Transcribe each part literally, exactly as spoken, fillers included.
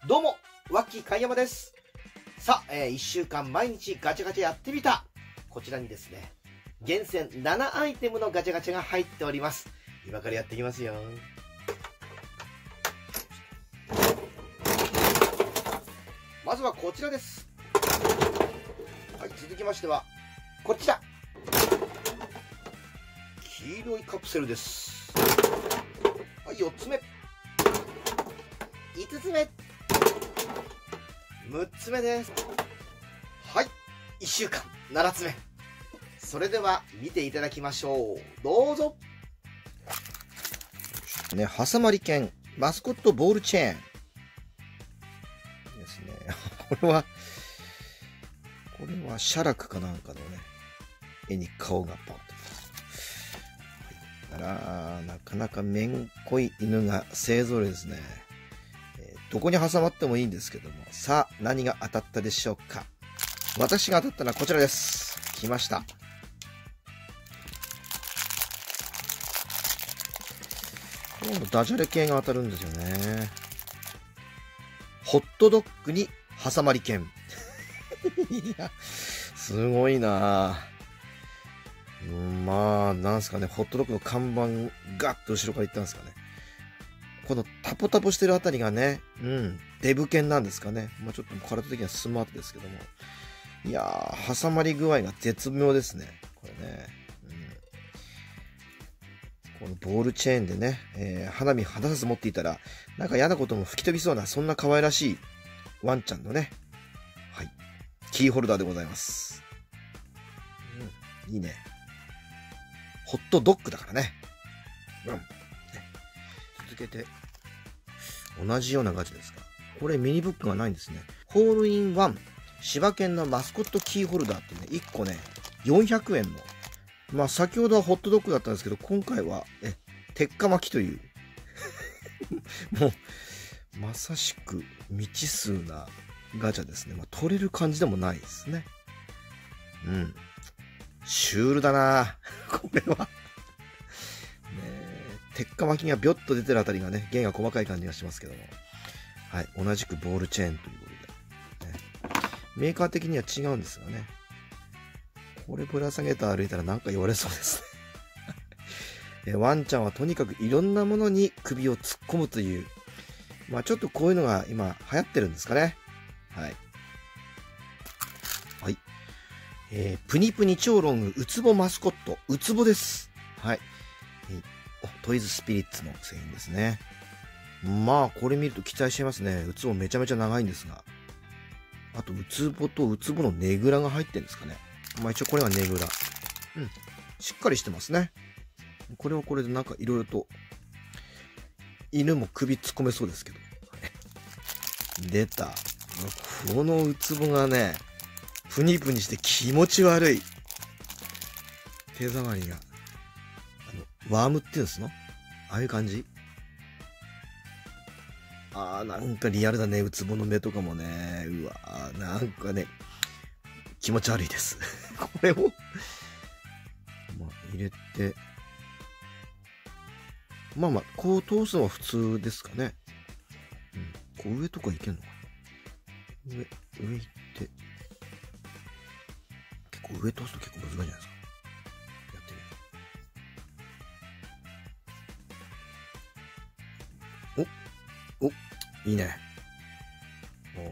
どうも、ワッキー貝山です。さあ、えー、いっしゅうかん毎日ガチャガチャやってみた。こちらにですね、厳選ななアイテムのガチャガチャが入っております。今からやっていきますよ。まずはこちらです。はい、続きましては、こちら。黄色いカプセルです。はい、よっつめ。いつつめ。むっつめです。はい、いっしゅうかんななつめ。それでは見ていただきましょう。どうぞ。ね、挟まり犬マスコットボールチェーンですね。これはこれは写楽かなんかのね絵に顔がポンと、はい、あらなかなかめんこい犬が勢ぞろいですね。どこに挟まってもいいんですけども、さあ何が当たったでしょうか。私が当たったのはこちらです。来ました。今度ダジャレ系が当たるんですよね。ホットドッグに挟まり犬。いや、すごいなぁ。まあ、なんすかね、ホットドッグの看板ガッと後ろから行ったんですかね。このタポタポしてるあたりがね、うん、デブ犬なんですかね。まあちょっと体的にはスマートですけども。いやー、挟まり具合が絶妙ですね。これね。うん、このボールチェーンでね、えー、花火離さず持っていたら、なんか嫌なことも吹き飛びそうな、そんな可愛らしいワンちゃんのね、はい、キーホルダーでございます。うん、いいね。ホットドッグだからね。うん。続けて、同じようなガチャですか。これミニブックがないんですね。ホールインワン柴犬のマスコットキーホルダーってね、いっこね、よんひゃくえんの。まあ先ほどはホットドッグだったんですけど、今回は、え、鉄火巻きという。もう、まさしく未知数なガチャですね。まあ取れる感じでもないですね。うん。シュールだなこれは。鉄火巻きがビョッと出てるあたりがね、弦が細かい感じがしますけども。はい。同じくボールチェーンということで。ね、メーカー的には違うんですがね。これぶら下げて歩いたらなんか言われそうですね。ワンちゃんはとにかくいろんなものに首を突っ込むという。まあちょっとこういうのが今流行ってるんですかね。はい。はい。えー、プニプニ超ロングウツボマスコット。ウツボです。はい。トイズスピリッツの製品ですね。まあこれ見ると期待してますね。ウツボめちゃめちゃ長いんですが。あとウツボとウツボのねぐらが入ってるんですかね。まあ一応これがねぐら。うん。しっかりしてますね。これはこれでなんかいろいろと犬も首突っ込めそうですけど。出た。このウツボがね、プニプニして気持ち悪い。手触りが。ワームっていうんですの？ああいう感じ？ああ、なんかリアルだね。ウツボの目とかもね。うわー、なんかね、気持ち悪いです。これを、まあ、入れて、まあまあ、こう通すのは普通ですかね。うん。こう上とかいけんのかな？上、上行って、結構上通すと結構難しいじゃないですか。お、いいね。お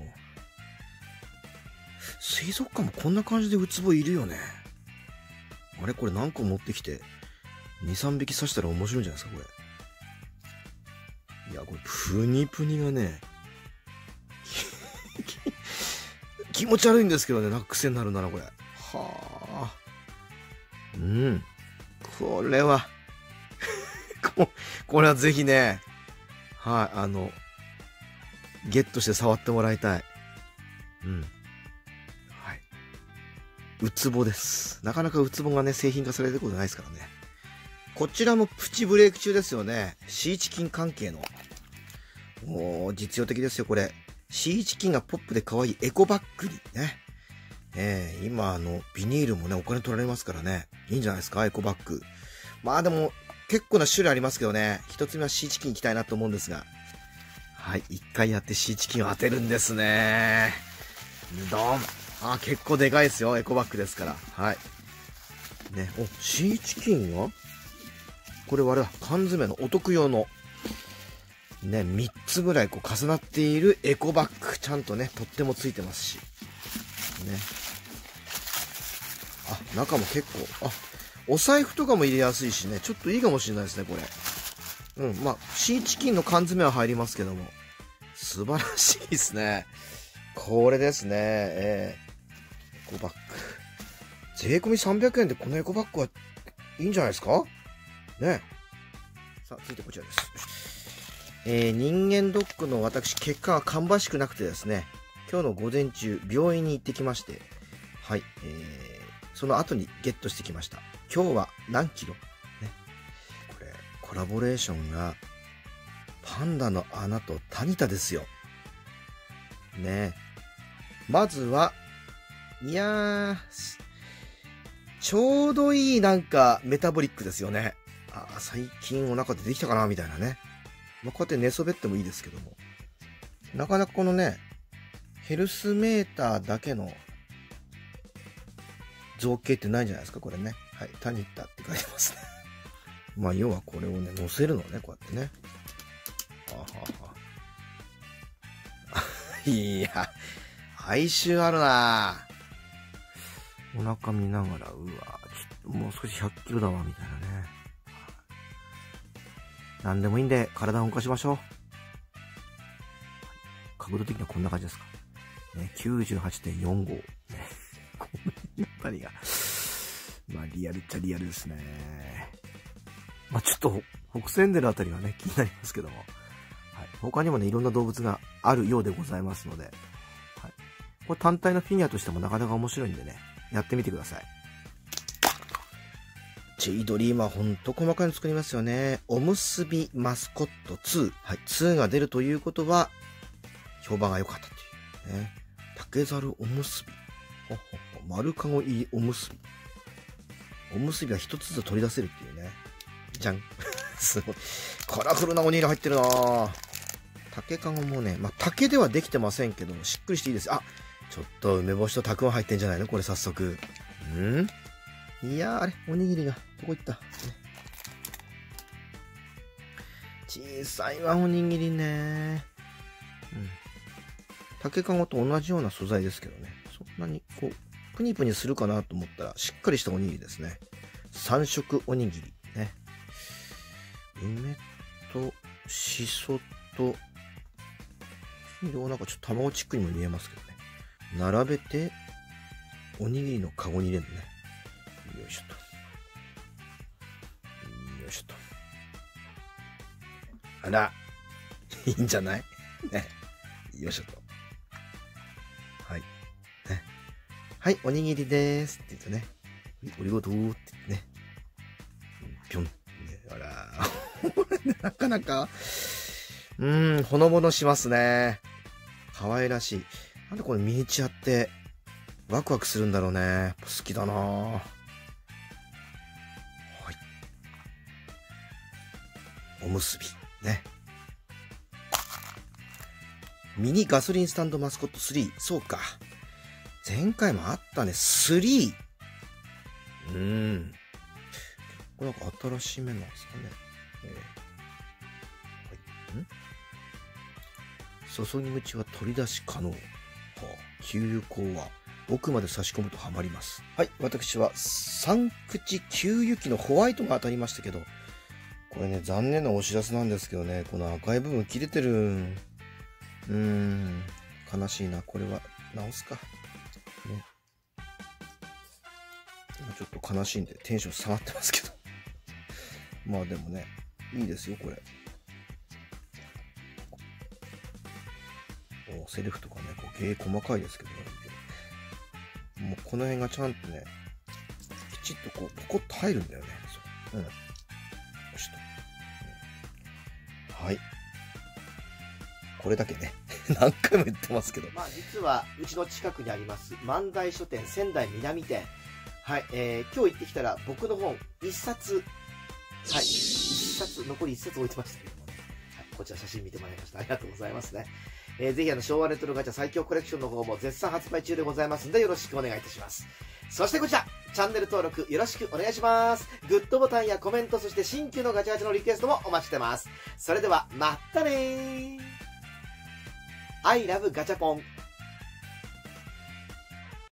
水族館もこんな感じでウツボいるよね。あれこれ何個持ってきて、に、さんびき刺したら面白いんじゃないですか、これ。いや、これ、プニプニがね、気持ち悪いんですけどね、なんか癖になるなら、これ。はあ。うん。これはこ、これはぜひね、はい、あの、ゲットして触ってもらいたい。うん。はい。ウツボです。なかなかウツボがね、製品化されてることないですからね。こちらもプチブレイク中ですよね。シーチキン関係の。おー、実用的ですよ、これ。シーチキンがポップで可愛いエコバッグにね。えー、今、あの、ビニールもね、お金取られますからね。いいんじゃないですか、エコバッグ。まあでも、結構な種類ありますけどね。一つ目はシーチキン行きたいなと思うんですが。はい。 はい、一回やってシーチキンを当てるんですね。ドン。あ、結構でかいですよ。エコバッグですから。はい。ね、お、シーチキンはこれはあれは缶詰のお得用の、ね、みっつぐらいこう重なっているエコバッグ。ちゃんとね、とってもついてますし。ね。あ、中も結構、あ、お財布とかも入れやすいしね、ちょっといいかもしれないですね、これ。うん、まあ、シーチキンの缶詰は入りますけども、素晴らしいですね。これですね、えー、エコバッグ。税込みさんびゃくえんでこのエコバッグはいいんじゃないですかね。さあ、続いてこちらです。えー、人間ドックの私、結果が芳しくなくてですね、今日の午前中、病院に行ってきまして、はい、えー、その後にゲットしてきました。今日は何キロね。これ、コラボレーションが、パンダの穴とタニタですよ。ね。まずは、いやー、ちょうどいいなんかメタボリックですよね。あ、最近お腹出てきたかなみたいなね。まあ、こうやって寝そべってもいいですけども。なかなかこのね、ヘルスメーターだけの造形ってないんじゃないですか、これね。はい、タニタって書いてますね。まあ、要はこれをね、乗せるのね、こうやってね。はははいや、哀愁あるなぁ。お腹見ながら、うわちょっともう少しひゃっキロだわ、みたいなね。なんでもいいんで、体を動かしましょう。角度的にはこんな感じですか。ね、きゅうじゅうはちてんよんご。ね、この辺りが、まあ、リアルっちゃリアルですね。まあ、ちょっと、北仙でるあたりはね、気になりますけども。はい。他にもね、いろんな動物があるようでございますので。はい。これ単体のフィギュアとしてもなかなか面白いんでね。やってみてください。チェイドリーマーほんと細かいの作りますよね。おむすびマスコットツー。はい。ツーが出るということは、評判が良かったというね。竹猿おむすび。ほほほ。丸かご入りおむすび。おむすびは一つずつ取り出せるっていうね。じゃん。すごい。カラフルなおにぎり入ってるなぁ。竹かごもね、まあ、竹ではできてませんけども、しっくりしていいです。あ、ちょっと梅干しとたくあん入ってんじゃないのこれ早速。んいやー、あれ、おにぎりが、どこ行った、ね、小さいわ、おにぎりね。うん。竹かごと同じような素材ですけどね。そんなに、こう、プニプニするかなと思ったら、しっかりしたおにぎりですね。三色おにぎり。ね。梅と、しそと、色なんかちょっと卵チックにも見えますけどね。並べて、おにぎりのカゴに入れるのね。よいしょと。よいしょと。あら、いいんじゃないね。よいしょと。はい。ね。はい、おにぎりでーすって言うとね。ありがとうって言ってね。ぴょん。ね、あら、なかなか、うーん、ほのぼのしますね。可愛らしい。なんでこれミニチュアってワクワクするんだろうね。好きだなぁ。はい。おむすび。ね。ミニガソリンスタンドマスコットスリー。そうか。前回もあったね。スリー。うーん。これなんか新しめなんですかね。えー、はい。ん注ぎ口は取り出し可能。はあ、給油口は奥まで差し込むとはまります。はい。私は三口給油機のホワイトが当たりましたけど、これね、残念なお知らせなんですけどね、この赤い部分切れてる。うーん。悲しいな。これは直すか。ね。今ちょっと悲しいんでテンション下がってますけど。まあでもね、いいですよ、これ。セリフとかね、こう芸細かいですけどね。もうこの辺がちゃんとね、きちっとこう、ポコッと入るんだよね。そう。うん。よしと。うん、はい。これだけね、何回も言ってますけど。まあ実は、うちの近くにあります、万代書店仙台南店。はい、えー、今日行ってきたら、僕の本、一冊、はい、一冊、残り一冊置いてましたけどもね。はい、 こちら写真見てもらいました。ありがとうございますね。えー、ぜひあの、昭和レトロガチャ最強コレクションの方も絶賛発売中でございますので、よろしくお願いいたします。そしてこちら、チャンネル登録よろしくお願いします。グッドボタンやコメント、そして新旧のガチャガチャのリクエストもお待ちしてます。それでは、まったねー。I love ガチャポン。